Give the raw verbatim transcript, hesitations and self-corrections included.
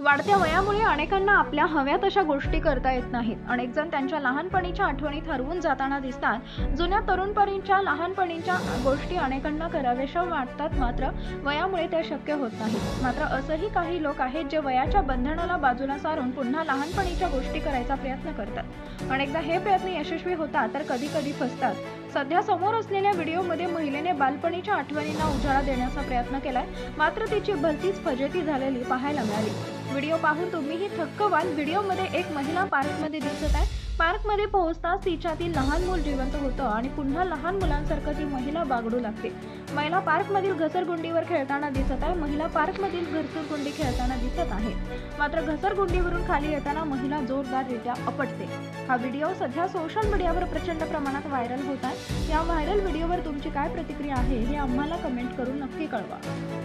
वाढत्या वयामुळे अनेकांना आपल्या हव्या तशा गोष्टी करता येत नाहीत. अनेक जण त्यांच्या लहानपणीच्या आठवणीत हरवून जाताना दिसतात. जुन्या तरुणपणीच्या लहानपणीच्या गोष्टी अनेकांना कराव्याशा वाटतात, मात्र वयामुळे त्या शक्य होत नाहीत. मात्र असंही काही लोक आहेत जे वयाच्या बंधनाला बाजूला सारून पुन्हा लहानपणीच्या गोष्टी करायचा प्रयत्न करतात. अनेकदा हे प्रयत्न यशस्वी होतात तर कधी कधी फसतात. सध्या समोर असलेल्या व्हिडिओमध्ये महिलेने बालपणीच्या आठवणींना उजाळा देण्याचा प्रयत्न केलाय, मात्र तिची भलतीच फजिती झालेली पाहायला मिळाली. व्हिडिओ पाहून तुम्हीही थक्क व्हाल. व्हिडिओमध्ये एक महिला पार्कमध्ये दिसत आहे. पार्कमध्ये पोहोचताच तिच्यातील लहान मूल जिवंत होतं आणि पुन्हा लहान मुलांसारखं ती महिला बागडू लागते. महिला पार्कमधील घसरगुंडीवर खेळताना दिसत आहे. महिला पार्कमधील घसरगुंडी खेळताना दिसत आहे. मात्र घसरगुंडीवरून खाली येताना महिला जोरदाररित्या आपटते. हा व्हिडिओ सध्या सोशल मीडियावर प्रचंड प्रमाणात व्हायरल होत आहे. या व्हायरल व्हिडिओवर तुमची काय प्रतिक्रिया आहे हे आम्हाला कमेंट करून नक्की कळवा.